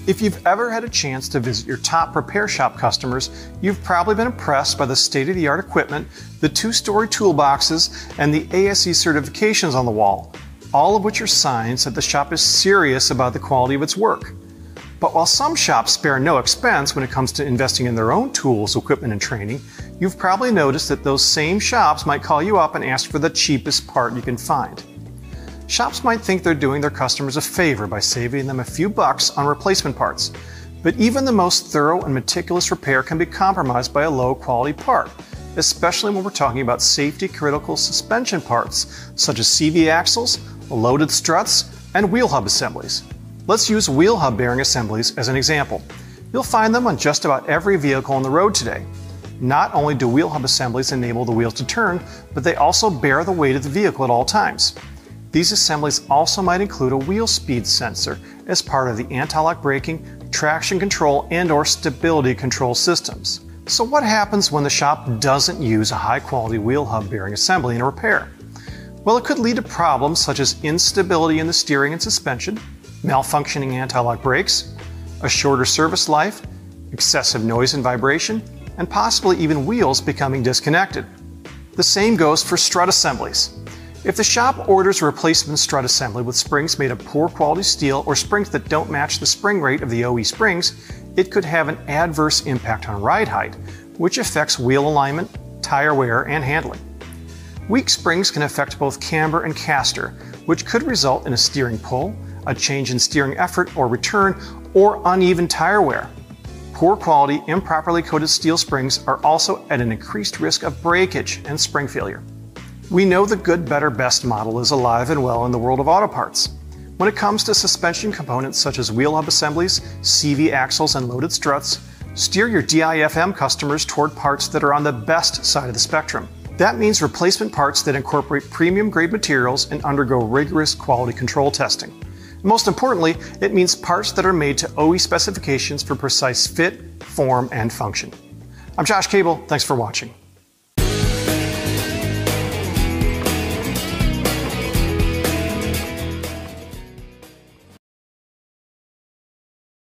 If you've ever had a chance to visit your top repair shop customers, you've probably been impressed by the state-of-the-art equipment, the two-story toolboxes, and the ASE certifications on the wall, all of which are signs that the shop is serious about the quality of its work. But while some shops spare no expense when it comes to investing in their own tools, equipment, and training, you've probably noticed that those same shops might call you up and ask for the cheapest part you can find. Shops might think they're doing their customers a favor by saving them a few bucks on replacement parts, but even the most thorough and meticulous repair can be compromised by a low-quality part, especially when we're talking about safety-critical suspension parts such as CV axles, loaded struts, and wheel hub assemblies. Let's use wheel hub bearing assemblies as an example. You'll find them on just about every vehicle on the road today. Not only do wheel hub assemblies enable the wheels to turn, but they also bear the weight of the vehicle at all times. These assemblies also might include a wheel speed sensor as part of the anti-lock braking, traction control, and/or stability control systems. So what happens when the shop doesn't use a high-quality wheel hub bearing assembly in a repair? Well, it could lead to problems such as instability in the steering and suspension, malfunctioning anti-lock brakes, a shorter service life, excessive noise and vibration, and possibly even wheels becoming disconnected. The same goes for strut assemblies. If the shop orders a replacement strut assembly with springs made of poor quality steel or springs that don't match the spring rate of the OE springs, it could have an adverse impact on ride height, which affects wheel alignment, tire wear, and handling. Weak springs can affect both camber and caster, which could result in a steering pull, a change in steering effort or return, or uneven tire wear. Poor quality, improperly coated steel springs are also at an increased risk of breakage and spring failure. We know the good, better, best model is alive and well in the world of auto parts. When it comes to suspension components such as wheel hub assemblies, CV axles, and loaded struts, steer your DIFM customers toward parts that are on the best side of the spectrum. That means replacement parts that incorporate premium grade materials and undergo rigorous quality control testing. And most importantly, it means parts that are made to OE specifications for precise fit, form, and function. I'm Josh Cable. Thanks for watching.